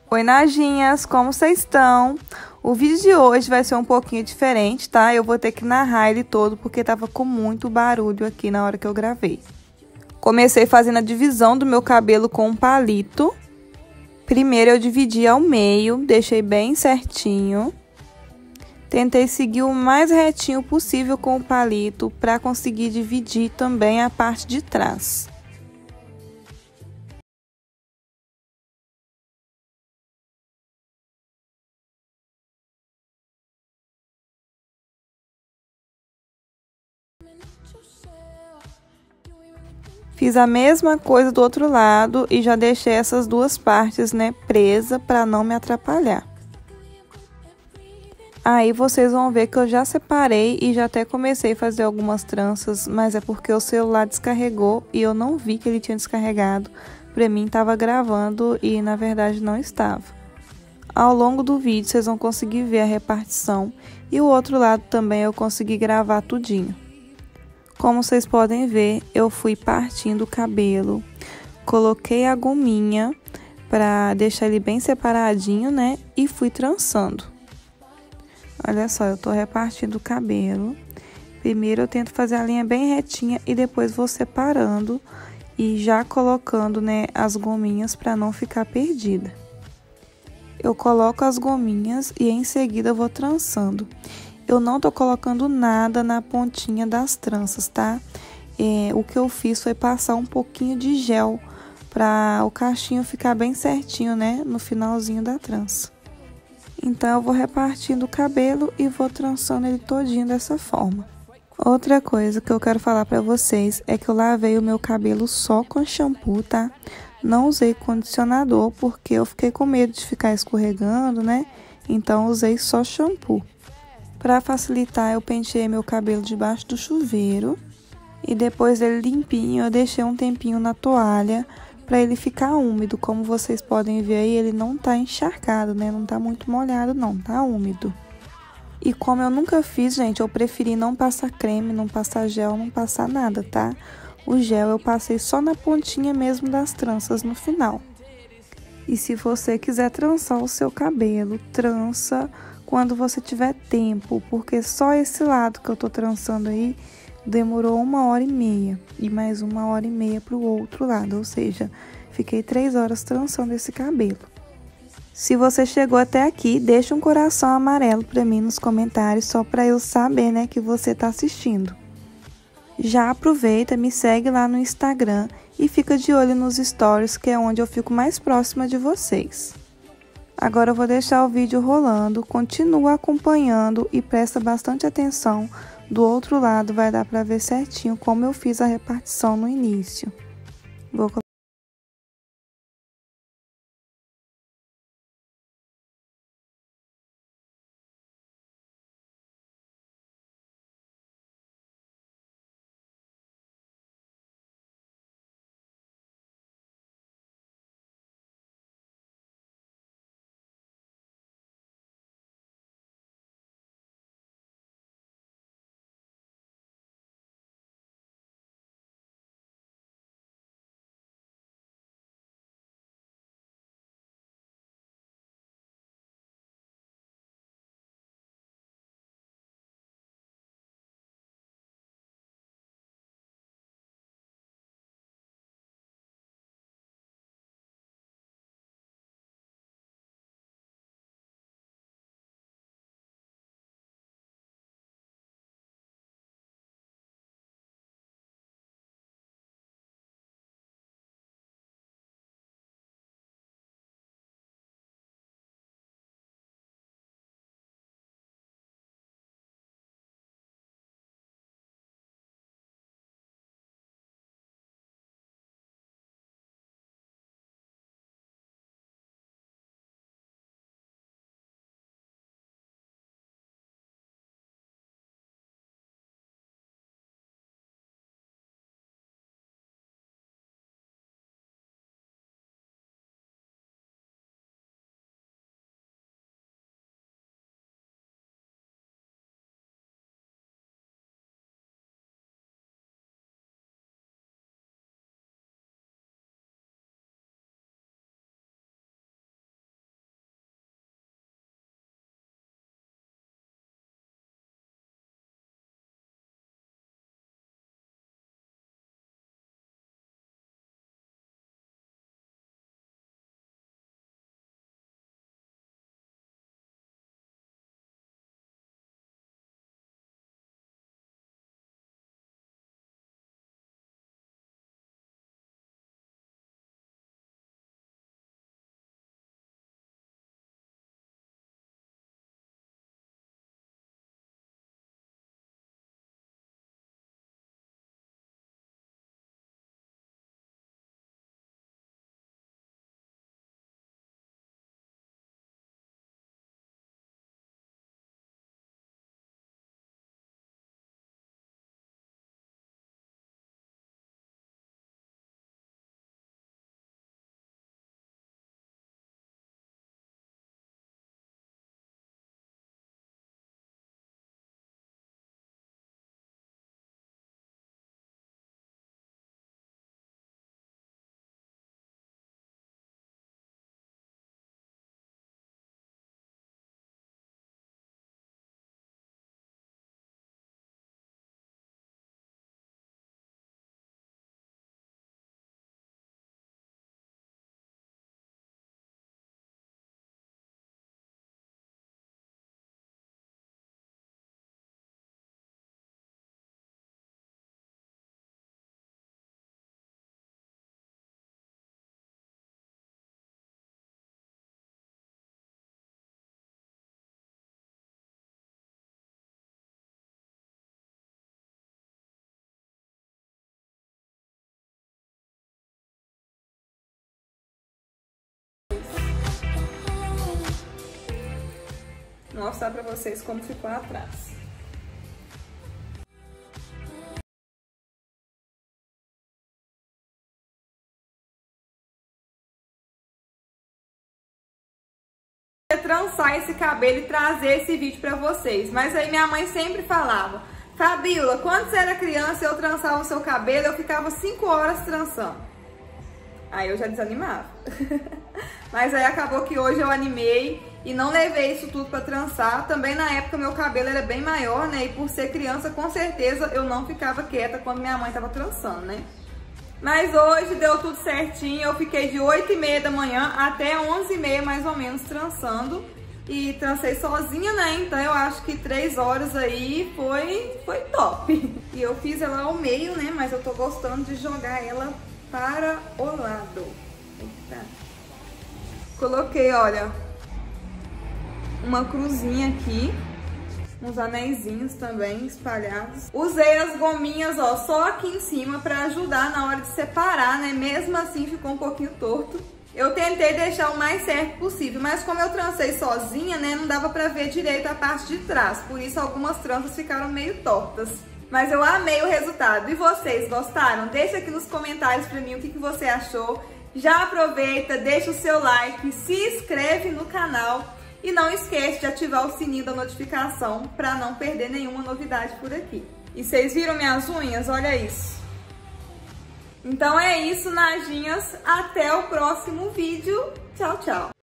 Oi, Najinhas, como vocês estão? O vídeo de hoje vai ser um pouquinho diferente, tá? Eu vou ter que narrar ele todo porque tava com muito barulho aqui na hora que eu gravei. Comecei fazendo a divisão do meu cabelo com um palito. Primeiro eu dividi ao meio, deixei bem certinho. Tentei seguir o mais retinho possível com o palito para conseguir dividir também a parte de trás. Fiz a mesma coisa do outro lado e já deixei essas duas partes, né, presa para não me atrapalhar. Aí vocês vão ver que eu já separei e já até comecei a fazer algumas tranças, mas é porque o celular descarregou e eu não vi que ele tinha descarregado. Para mim estava gravando e na verdade não estava. Ao longo do vídeo vocês vão conseguir ver a repartição e o outro lado também eu consegui gravar tudinho. Como vocês podem ver, eu fui partindo o cabelo, coloquei a gominha para deixar ele bem separadinho, né? E fui trançando. Olha só, eu tô repartindo o cabelo. Primeiro eu tento fazer a linha bem retinha e depois vou separando e já colocando, né, as gominhas para não ficar perdida. Eu coloco as gominhas e em seguida eu vou trançando. Eu não tô colocando nada na pontinha das tranças, tá? O que eu fiz foi passar um pouquinho de gel para o cachinho ficar bem certinho, né? No finalzinho da trança. Então, eu vou repartindo o cabelo e vou trançando ele todinho dessa forma. Outra coisa que eu quero falar pra vocês é que eu lavei o meu cabelo só com shampoo, tá? Não usei condicionador porque eu fiquei com medo de ficar escorregando, né? Então, usei só shampoo. Para facilitar, eu penteei meu cabelo debaixo do chuveiro e depois dele limpinho, eu deixei um tempinho na toalha para ele ficar úmido. Como vocês podem ver aí, ele não tá encharcado, né? Não tá muito molhado não, tá úmido. E como eu nunca fiz, gente, eu preferi não passar creme, não passar gel, não passar nada, tá? O gel eu passei só na pontinha mesmo das tranças no final. E se você quiser trançar o seu cabelo, trança quando você tiver tempo, porque só esse lado que eu tô trançando aí demorou 1h30 e mais 1h30 pro outro lado, ou seja, fiquei 3 horas trançando esse cabelo. Se você chegou até aqui, deixa um coração amarelo pra mim nos comentários, só pra eu saber, né, que você tá assistindo. Já aproveita, me segue lá no Instagram e fica de olho nos stories, que é onde eu fico mais próxima de vocês. Agora eu vou deixar o vídeo rolando, continua acompanhando e presta bastante atenção. Do outro lado vai dar para ver certinho como eu fiz a repartição no início. Vou mostrar pra vocês como ficou atrás. Trançar esse cabelo e trazer esse vídeo pra vocês, mas aí minha mãe sempre falava: Fabiola, quando você era criança eu trançava o seu cabelo, eu ficava 5 horas trançando. Aí eu já desanimava. Mas aí acabou que hoje eu animei e não levei isso tudo pra trançar. Também na época meu cabelo era bem maior, né, e por ser criança com certeza eu não ficava quieta quando minha mãe tava trançando, né. Mas hoje deu tudo certinho, eu fiquei de 8h30 da manhã até 11h30 mais ou menos trançando. E trancei sozinha, né, então eu acho que 3 horas aí foi top. E eu fiz ela ao meio, né, mas eu tô gostando de jogar ela para o lado. Eita. Coloquei, olha, uma cruzinha aqui. Uns anéisinhos também espalhados. Usei as gominhas, ó, só aqui em cima pra ajudar na hora de separar, né? Mesmo assim ficou um pouquinho torto. Eu tentei deixar o mais certo possível, mas como eu trancei sozinha, né? Não dava pra ver direito a parte de trás. Por isso algumas tranças ficaram meio tortas. Mas eu amei o resultado. E vocês gostaram? Deixa aqui nos comentários pra mim o que você achou. Já aproveita, deixa o seu like, se inscreve no canal. E não esquece de ativar o sininho da notificação para não perder nenhuma novidade por aqui. E vocês viram minhas unhas? Olha isso. Então é isso, Najinhas. Até o próximo vídeo. Tchau, tchau.